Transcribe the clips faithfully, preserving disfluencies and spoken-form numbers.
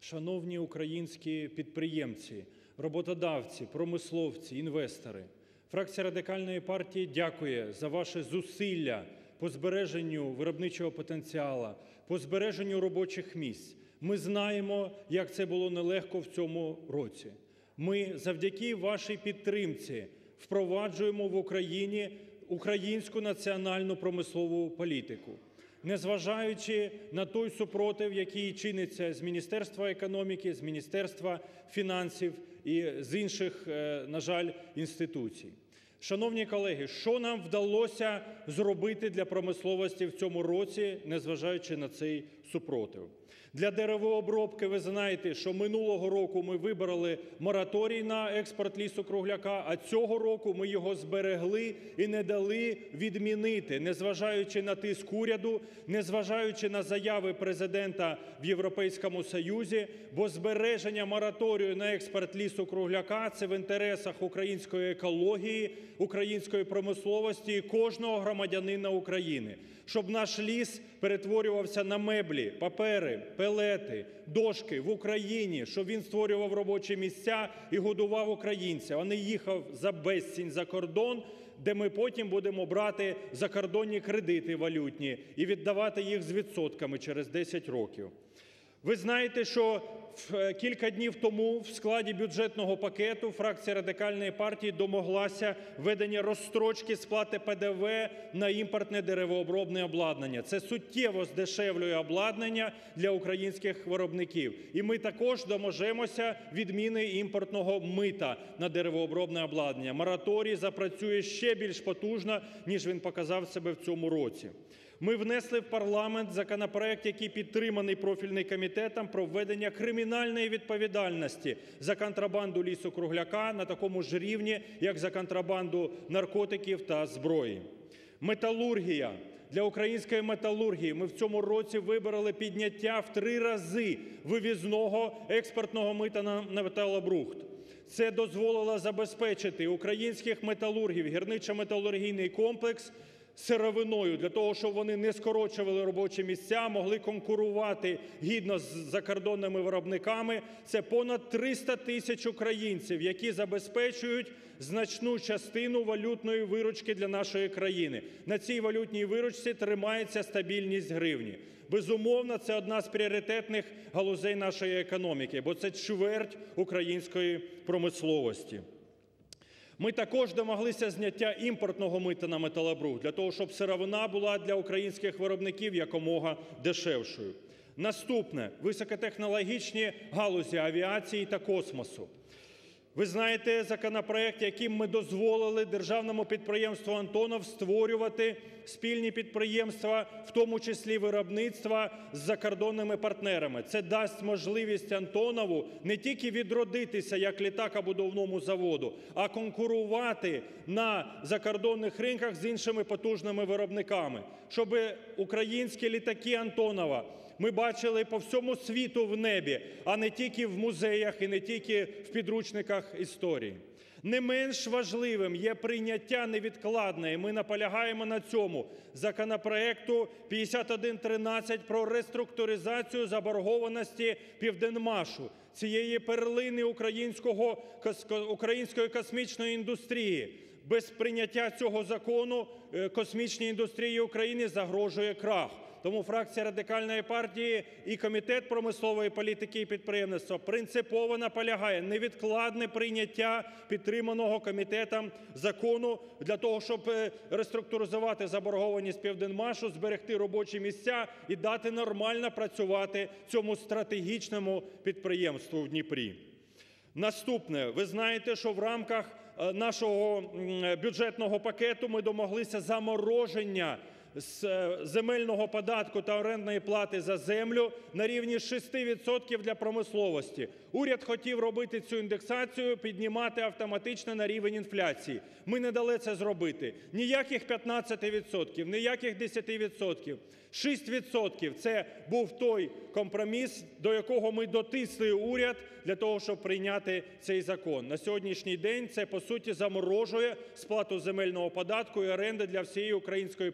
Шановні українські підприємці, роботодавці, промисловці, інвестори! Фракція Радикальної партії дякує за ваші зусилля по збереженню виробничого потенціалу, по збереженню робочих місць. Ми знаємо, як це було нелегко в цьому році. Ми завдяки вашій підтримці впроваджуємо в Україні українську національну промислову політику. Незважаючи на той супротив, який чиниться з Міністерства економіки, з Міністерства фінансів і з інших, на жаль, інституцій. Шановні колеги, що нам вдалося зробити для промисловості в цьому році, незважаючи на цей супротив? Для деревообробки ви знаєте, що минулого року ми вибрали мораторій на експорт лісу-кругляка, а цього року ми його зберегли і не дали відмінити, незважаючи на тиск уряду, незважаючи на заяви Президента в Європейському Союзі, бо збереження мораторію на експорт лісу-кругляка – це в інтересах української екології, української промисловості і кожного громадянина України. Щоб наш ліс перетворювався на меблі, папери, пелети, дошки в Україні, щоб він створював робочі місця і годував українців, а не їхав за безцінь за кордон, де ми потім будемо брати закордонні кредити валютні і віддавати їх з відсотками через десять років. Ви знаєте, що кілька днів тому в складі бюджетного пакету фракція Радикальної партії домоглася введення розстрочки сплати Пе Де Ве на імпортне деревообробне обладнання. Це суттєво здешевлює обладнання для українських виробників. І ми також доможемося відміни імпортного мита на деревообробне обладнання. Мораторій запрацює ще більш потужно, ніж він показав себе в цьому році. Ми внесли в парламент законопроект, який підтриманий профільним комітетом, про введення кримінальної відповідальності за контрабанду лісу-кругляка на такому ж рівні, як за контрабанду наркотиків та зброї. Металургія. Для української металургії ми в цьому році вибороли підняття в три рази вивізного експортного мита на металобрухт. Це дозволило забезпечити українських металургів, гірничо-металургійний комплекс сировиною, для того, щоб вони не скорочували робочі місця, могли конкурувати гідно з закордонними виробниками. Це понад триста тисяч українців, які забезпечують значну частину валютної виручки для нашої країни. На цій валютній виручці тримається стабільність гривні. Безумовно, це одна з пріоритетних галузей нашої економіки, бо це чверть української промисловості. Ми також домоглися зняття імпортного мита на металобрухт, для того, щоб сировина була для українських виробників якомога дешевшою. Наступне – високотехнологічні галузі авіації та космосу. Ви знаєте законопроект, яким ми дозволили державному підприємству «Антонов» створювати спільні підприємства, в тому числі виробництва з закордонними партнерами. Це дасть можливість «Антонову» не тільки відродитися як літакобудівному заводу, а конкурувати на закордонних ринках з іншими потужними виробниками. Щоб українські літаки «Антонова» ми бачили по всьому світу в небі, а не тільки в музеях і не тільки в підручниках історії. Не менш важливим є прийняття невідкладне, і ми наполягаємо на цьому, законопроекту п'ятдесят один тринадцять про реструктуризацію заборгованості «Південмашу», цієї перлини українського, української космічної індустрії. Без прийняття цього закону космічній індустрії України загрожує крах. Тому фракція Радикальної партії і Комітет промислової політики і підприємництва принципово наполягає невідкладне прийняття підтриманого комітетом закону для того, щоб реструктуризувати заборгованість «Південмашу», зберегти робочі місця і дати нормально працювати цьому стратегічному підприємству в Дніпрі. Наступне. Ви знаєте, що в рамках нашого бюджетного пакету ми домоглися замороження з земельного податку та орендної плати за землю на рівні шести відсотків для промисловості. Уряд хотів робити цю індексацію, піднімати автоматично на рівень інфляції. Ми не дали це зробити. Ніяких п'ятнадцяти відсотків, ніяких десяти відсотків. шість відсотків – це був той компроміс, до якого ми дотисли уряд для того, щоб прийняти цей закон. На сьогоднішній день це, по суті, заморожує сплату земельного податку і оренди для всієї української промисловості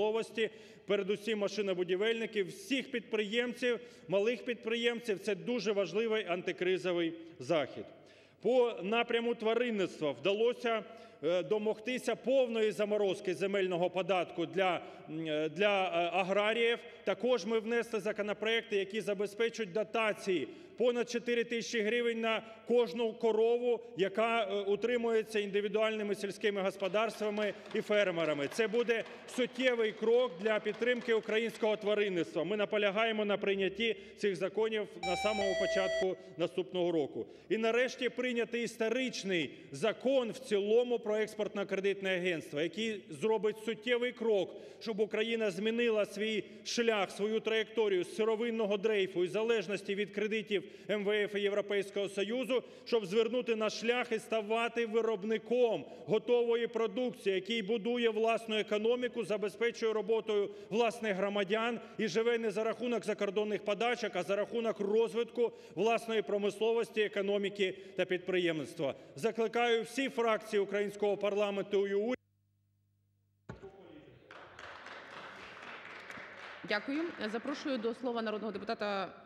промисловості, передусім машинобудівельників, всіх підприємців, малих підприємців. Це дуже важливий антикризовий захід. По напряму тваринництва вдалося домогтися повної заморозки земельного податку для, для аграріїв. Також ми внесли законопроекти, які забезпечують дотації понад чотири тисячі гривень на кожну корову, яка утримується індивідуальними сільськими господарствами і фермерами. Це буде суттєвий крок для підтримки українського тваринництва. Ми наполягаємо на прийнятті цих законів на самому початку наступного року. І нарешті прийнятий історичний закон в цілому про експортно-кредитне агентство, який зробить суттєвий крок, щоб Україна змінила свій шлях, свою траєкторію з сировинного дрейфу і залежності від кредитів ем ве еф і Європейського Союзу, щоб звернути на шлях і ставати виробником готової продукції, який будує власну економіку, забезпечує роботою власних громадян і живе не за рахунок закордонних подачок, а за рахунок розвитку власної промисловості, економіки та підприємництва. Закликаю всі фракції українського парламенту і уряд. Дякую. Запрошую до слова народного депутата